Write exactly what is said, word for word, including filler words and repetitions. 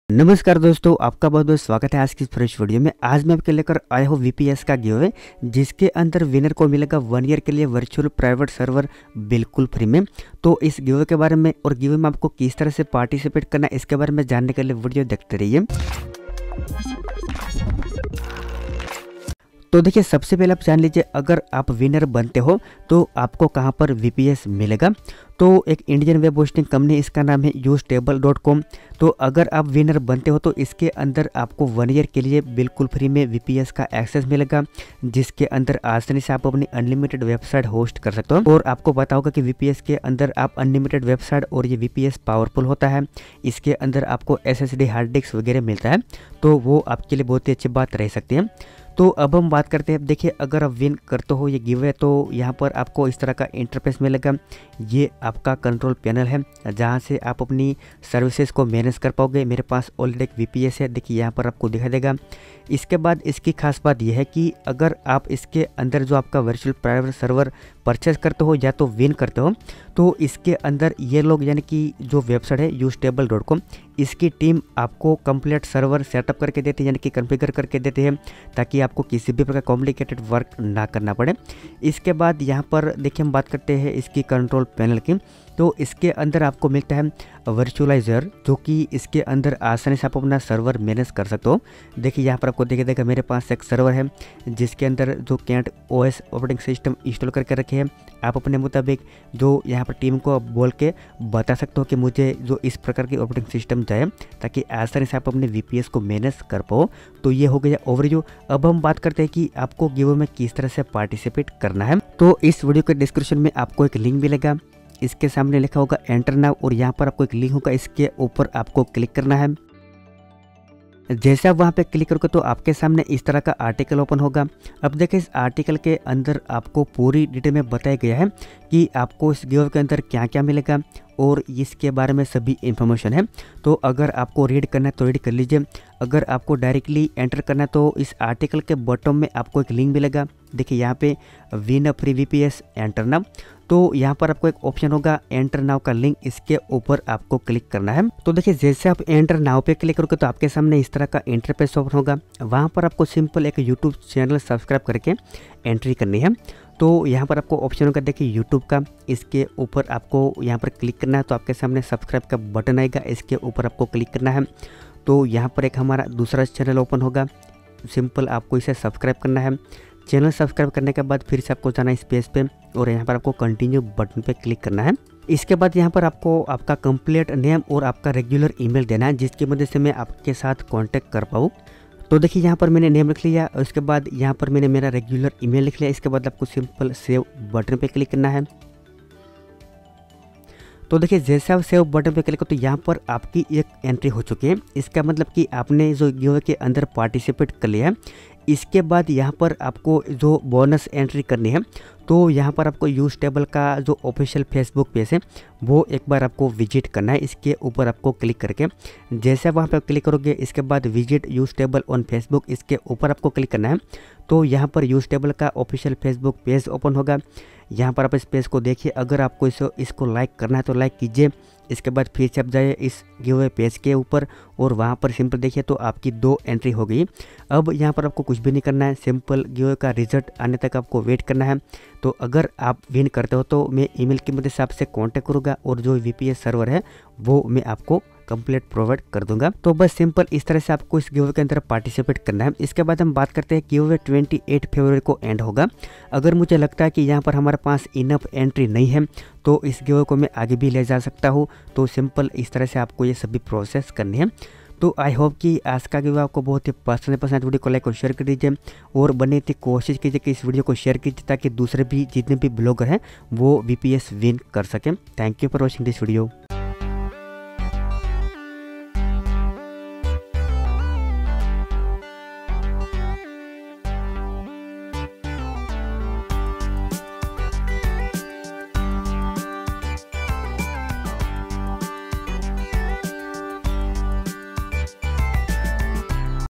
नमस्कार दोस्तों, आपका बहुत बहुत स्वागत है आज की इस फ्रेश वीडियो में। आज मैं आपके लेकर आया हूँ वीपीएस का गिव, जिसके अंदर विनर को मिलेगा वन ईयर के लिए वर्चुअल प्राइवेट सर्वर बिल्कुल फ्री में। तो इस गिव के बारे में और गिव में आपको किस तरह से पार्टिसिपेट करना है इसके बारे में जानने के लिए वीडियो देखते रहिए। तो देखिए, सबसे पहले आप जान लीजिए, अगर आप विनर बनते हो तो आपको कहां पर वीपीएस मिलेगा। तो एक इंडियन वेब होस्टिंग कंपनी, इसका नाम है यूस्टेबल डॉट कॉम। तो अगर आप विनर बनते हो तो इसके अंदर आपको वन ईयर के लिए बिल्कुल फ्री में वीपीएस का एक्सेस मिलेगा, जिसके अंदर आसानी से आप अपनी अनलिमिटेड वेबसाइट होस्ट कर सकते हो। और आपको पता होगा कि वीपीएस के अंदर आप अनलिमिटेड वेबसाइट और ये वीपीएस पावरफुल होता है। इसके अंदर आपको एसएसडी हार्ड डिस्क वगैरह मिलता है, तो वो आपके लिए बहुत ही अच्छी बात रह सकती है। तो अब हम बात करते हैं। देखिए, अगर आप विन करते हो ये गिव है तो यहाँ पर आपको इस तरह का इंटरफेस मिलेगा। ये आपका कंट्रोल पैनल है, जहाँ से आप अपनी सर्विसेज को मैनेज कर पाओगे। मेरे पास ऑलरेडी एक वीपीएस है, देखिए यहाँ पर आपको दिखाई देगा। इसके बाद इसकी खास बात यह है कि अगर आप इसके अंदर जो आपका वर्चुअल प्राइवेट सर्वर परचेज करते हो या तो विन करते हो, तो इसके अंदर ये लोग यानी कि जो वेबसाइट है यूस्टेबल डॉट कॉम, इसकी टीम आपको कंप्लीट सर्वर सेटअप करके देती है, यानी कि कॉन्फ़िगर करके देती है, ताकि आपको किसी भी प्रकार कॉम्प्लिकेटेड वर्क ना करना पड़े। इसके बाद यहाँ पर देखिए, हम बात करते हैं इसकी कंट्रोल पैनल की। तो इसके अंदर आपको मिलता है वर्चुअलाइजर, जो कि इसके अंदर आसानी से आप अपना सर्वर मैनेज कर सकते हो। देखिए यहाँ पर आपको देखिए देगा, मेरे पास एक सर्वर है जिसके अंदर जो CentOS operating system install करके रखे हैं। आप अपने मुताबिक जो यहाँ पर टीम को बोल के बता सकते हो कि मुझे जो इस प्रकार की ऑपरेटिंग सिस्टम चाहिए, ताकि आसानी से आप अपने वीपीएस को मैनेज कर पाओ। तो ये हो गया ओवरव्यू। अब हम बात करते हैं कि आपको गिव में किस तरह से पार्टिसिपेट करना है। तो इस वीडियो के डिस्क्रिप्शन में आपको एक लिंक मिलेगा, इसके सामने लिखा होगा एंटर नाउ, और यहाँ पर आपको एक लिंक होगा, इसके ऊपर आपको क्लिक करना है। जैसे आप वहाँ पे क्लिक करोगे तो आपके सामने इस तरह का आर्टिकल ओपन होगा। अब देखिए, इस आर्टिकल के अंदर आपको पूरी डिटेल में बताया गया है कि आपको इस गिव के अंदर क्या क्या मिलेगा और इसके बारे में सभी इन्फॉर्मेशन है। तो अगर आपको रीड करना है तो रीड कर लीजिए। अगर आपको डायरेक्टली एंटर करना है तो इस आर्टिकल के बॉटम में आपको एक लिंक मिलेगा। देखिए यहाँ पे win a free VPS enter now, तो यहाँ पर आपको एक ऑप्शन होगा एंटर नाउ का लिंक, इसके ऊपर आपको क्लिक करना है। तो देखिए, जैसे आप एंटर नाउ पे क्लिक करोगे तो आपके सामने इस तरह का इंटरफेस ओपन होगा। वहाँ पर आपको सिंपल एक यूट्यूब चैनल सब्सक्राइब करके एंट्री करनी है। तो यहाँ पर आपको ऑप्शन होगा, देखिए यूट्यूब का, इसके ऊपर आपको यहाँ पर क्लिक करना है। तो आपके सामने सब्सक्राइब का बटन आएगा, इसके ऊपर आपको क्लिक करना है। तो यहाँ पर एक हमारा दूसरा चैनल ओपन होगा, सिंपल आपको इसे सब्सक्राइब करना है। चैनल सब्सक्राइब करने के बाद फिर से आपको जाना है इस पेज पे और यहाँ पर आपको कंटिन्यू बटन पे क्लिक करना है। इसके बाद यहाँ पर आपको आपका कंप्लीट नेम और आपका रेगुलर ईमेल देना है, जिसकी मदद से मैं आपके साथ कांटेक्ट कर पाऊँ। तो देखिए, यहाँ पर मैंने नेम लिख लिया और उसके बाद यहाँ पर मैंने मेरा रेगुलर ईमेल लिख लिया। इसके बाद आपको सिंपल सेव बटन पे क्लिक करना है। तो देखिए, जैसे आप सेव बटन पे क्लिक करो तो यहाँ पर आपकी एक एंट्री हो चुकी है। इसका मतलब कि आपने जो गिव के अंदर पार्टिसिपेट कर लिया है। इसके बाद यहाँ पर आपको जो बोनस एंट्री करनी है, तो यहाँ पर आपको यूस्टेबल का जो ऑफिशियल फेसबुक पेज है वो एक बार आपको विजिट करना है। इसके ऊपर आपको क्लिक करके जैसे आप वहाँ पर क्लिक करोगे, इसके बाद विजिट यूस्टेबल ऑन फेसबुक, इसके ऊपर आपको क्लिक करना है। तो यहाँ पर यूस्टेबल का ऑफिशियल फेसबुक पेज ओपन होगा। यहाँ पर आप इस पेज को देखिए। अगर आपको इसको इसको लाइक करना है तो लाइक कीजिए। इसके बाद फिर से आप जाइए इस गिव पेज के ऊपर और वहाँ पर सिंपल देखिए, तो आपकी दो एंट्री हो गई। अब यहाँ पर आपको कुछ भी नहीं करना है, सिंपल गिव का रिजल्ट आने तक आपको वेट करना है। तो अगर आप विन करते हो तो मैं ईमेल की मदद से आपसे कांटेक्ट करूँगा और जो वीपीएस सर्वर है वो मैं आपको कंप्लीट प्रोवाइड कर दूंगा। तो बस सिंपल इस तरह से आपको इस गिव के अंदर पार्टिसिपेट करना है। इसके बाद हम बात करते हैं, गिव अट्ठाईस फरवरी को एंड होगा। अगर मुझे लगता है कि यहाँ पर हमारे पास इनफ एंट्री नहीं है तो इस गिव को मैं आगे भी ले जा सकता हूँ। तो सिंपल इस तरह से आपको ये सभी प्रोसेस करनी है। तो आई होप कि आज का गिव आपको बहुत ही पसंद है। पसंद वीडियो को लाइक और शेयर कर दीजिए और बने थी कोशिश कीजिए कि इस वीडियो को शेयर कीजिए, ताकि दूसरे भी जितने भी ब्लॉगर हैं वो वीपीएस विन कर सकें। Thank you for watching this video.